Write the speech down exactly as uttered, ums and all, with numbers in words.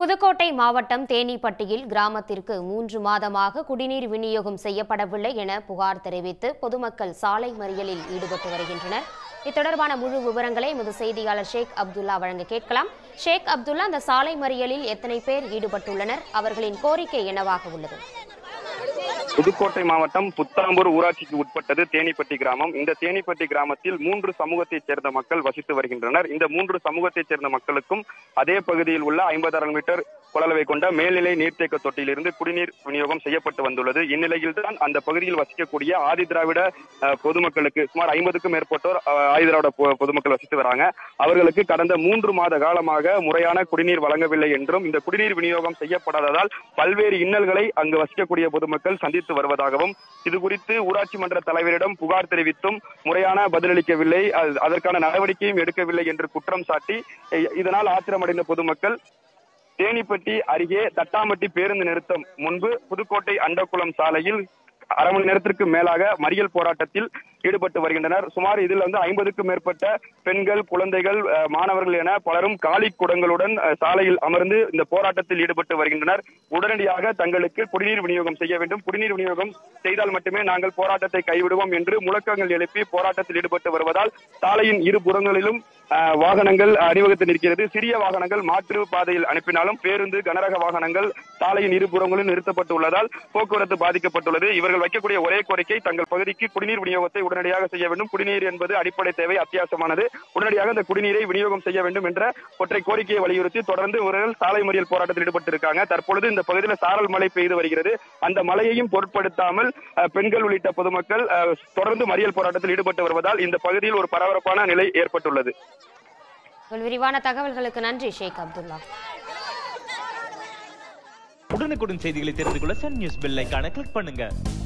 புதுக்கோட்டை மாவட்டம் தேனிப்பட்டியில் கிராமத்திற்கு மூன்று மாதமாக குடிநீர் விநியோகம் செய்யப்படவில்லை என புகார் தெரிவித்து பொதுமக்கள் சாலை மறியலில் ஈடுபட்டு வருகின்றனர். இத்தொடர்பான முழு விவரங்களை எமது செய்தியாளர் ஷேக் அப்துல்லா வழங்க கேட்கலாம். ஷேக் அப்துல்லா, அந்த சாலை மறியலில் எத்தனை பேர் ஈடுபட்டுள்ளனர்? அவர்களின் கோரிக்கை என்னவாக உள்ளது? புதுக்கோட்டை மாவட்டம் புத்தாம்பூர் ஊராட்சிக்கு உட்பட்டது தேனிப்பட்டி கிராமம். இந்த தேனிப்பட்டி கிராமத்தில் மூன்று சமூகத்தைச் சேர்ந்த மக்கள் வசித்து வருகின்றனர். இந்த மூன்று சமூகத்தைச் சேர்ந்த மக்களுக்கும் அதே பகுதியில் உள்ள ஐம்பதாயிரம் மீட்டர் கொள்ளளவை கொண்ட மேல்நிலை நீர்த்தேக்க தொட்டியிலிருந்து குடிநீர் விநியோகம் செய்யப்பட்டு வந்துள்ளது. இந்நிலையில் தான் அந்த பகுதியில் வசிக்கக்கூடிய ஆதி திராவிட பொதுமக்களுக்கு சுமார் ஐம்பதுக்கும் மேற்பட்டோர் ஆதி திராவிட பொதுமக்கள் வசித்து வராங்க. அவர்களுக்கு கடந்த மூன்று மாத காலமாக முறையான குடிநீர் வழங்கவில்லை என்றும், இந்த குடிநீர் விநியோகம் செய்யப்படாததால் பல்வேறு இன்னல்களை அங்கு வசிக்கக்கூடிய பொதுமக்கள் சந்தித்து வருவதாகவும், இது குறித்து ஊராட்சி மன்ற தலைவரிடம் புகார் தெரிவித்தும் முறையான பதிலளிக்கவில்லை, அதற்கான நடவடிக்கையும் எடுக்கவில்லை என்று குற்றம் சாட்டி இதனால் ஆத்திரமடைந்த பொதுமக்கள் தேனிப்பட்டி அருகே தட்டாம்பட்டி பேருந்து நிறுத்தம் முன்பு புதுக்கோட்டை அண்டக்குளம் சாலையில் அரை மணி நேரத்திற்கு மேலாக மறியல் போராட்டத்தில் ஈடுபட்டு வருகின்றனர். சுமார் இதில் வந்து ஐம்பதுக்கும் மேற்பட்ட பெண்கள், குழந்தைகள், மாணவர்கள் என பலரும் காலி குடங்களுடன் சாலையில் அமர்ந்து இந்த போராட்டத்தில் ஈடுபட்டு வருகின்றனர். உடனடியாக தங்களுக்கு குடிநீர் விநியோகம் செய்ய வேண்டும், குடிநீர் விநியோகம் செய்தால் மட்டுமே நாங்கள் போராட்டத்தை கைவிடுவோம் என்று முழக்கங்கள் எழுப்பி போராட்டத்தில் ஈடுபட்டு வருவதால் சாலையின் இரு புறங்களிலும் வாகனங்கள் அணிவகுத்து நிற்கிறது. சிறிய வாகனங்கள் மாற்று பாதையில் அனுப்பினாலும் பேருந்து, கனரக வாகனங்கள் சாலையின் இருபுறங்களிலும் நிறுத்தப்பட்டு உள்ளதால் போக்குவரத்து பாதிக்கப்பட்டுள்ளது. இவர்கள் வைக்கக்கூடிய ஒரே கோரிக்கை, தங்கள் பகுதிக்கு குடிநீர் விநியோகத்தை உடனடியாக செய்ய வேண்டும். குடிநீர் என்பது அடிப்படை தேவை, அத்தியாவசியமானது. உடனடியாக இந்த குடிநீரை விநியோகம் செய்ய வேண்டும் என்ற ஒற்றை கோரிக்கையை வலியுறுத்தி தொடர்ந்து இவர்கள் சாலை மறியல் போராட்டத்தில் ஈடுபட்டு இருக்காங்க. தற்பொழுது இந்த பகுதியில் சாரல் மழை பெய்து வருகிறது. அந்த மழையையும் பொருட்படுத்தாமல் பெண்கள் உள்ளிட்ட பொதுமக்கள் தொடர்ந்து மறியல் போராட்டத்தில் ஈடுபட்டு வருவதால் இந்த பகுதியில் ஒரு பரபரப்பான நிலை ஏற்பட்டுள்ளது. விரிவான தகவல்களுக்கு நன்றி ஷேக் அப்துல்லா. உடனுக்குடன் செய்திகளை தெரிந்து கொள்ள சன் நியூஸ் பெல் ஐகானை கிளிக் பண்ணுங்க.